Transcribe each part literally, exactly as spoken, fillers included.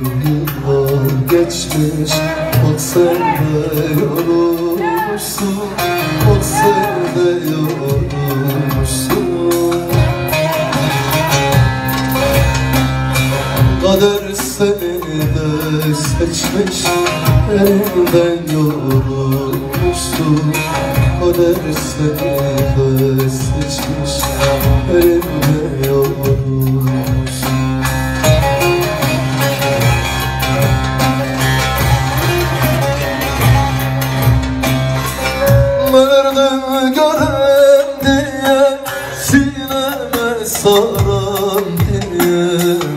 yıllar geçmiş, bak sen de yorulmuşsun, bak sen de yorulmuşsun. Kader seni de seçmiş, elinden yorulmuşsun. Kader seni de seçmiş, elinden yorulmuşsun. Verdim görem diye, sineme saran diye.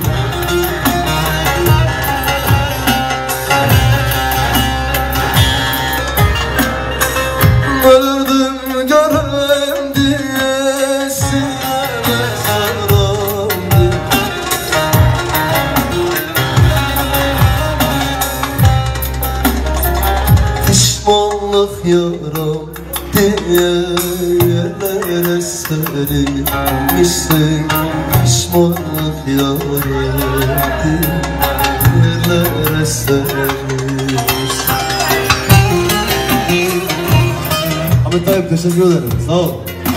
Verdim görem diye, sineme saran diye. Pişmanlık yaram diye yerlere serilmişsin. Pişmanlık yaram diye yerlere serilmişsin. Ahmet Tayyip, teşekkür ederim, sağ ol.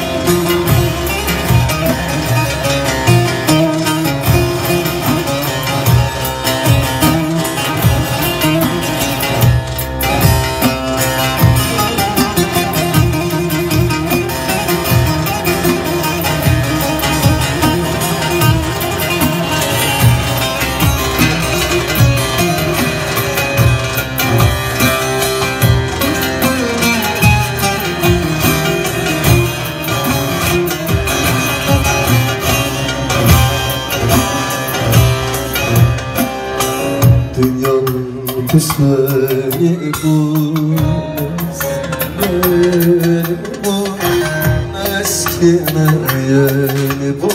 Dünyanın küsmeni bu, eskimeni bu, eskimeyeni bu.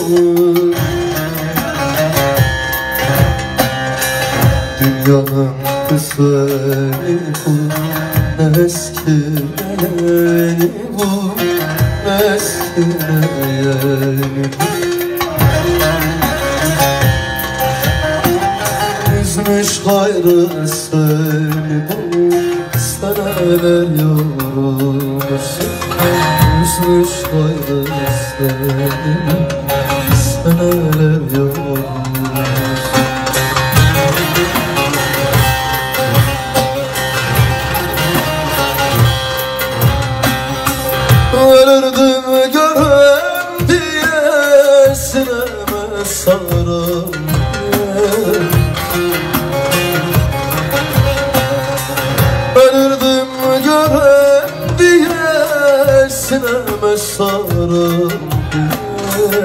Dünyanın küsmeni bu, eskimeyeni bu, eskimeyeni bu. Üzmüş gayrı seni bu, seneler yorulmuşsun. Üzmüş gayrı seni bu, seneler yorulmuşsun. Verirdim görem diye, sineme saran diye. Verirdim görem diye, sineme saran diye.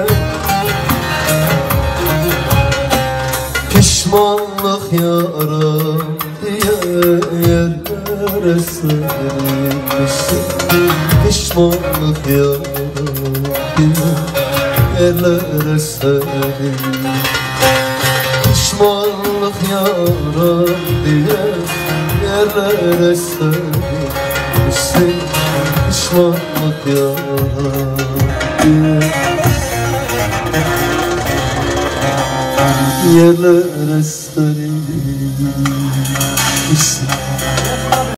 Pişmanlık yaram diye yerlere serilmişsin. Pişmanlık yaram diye yerlere serilmişsin. Pişmanlık yaram diye yerlere serilmişsin. Pişmanlık yaram diye yerlere serilmişsin.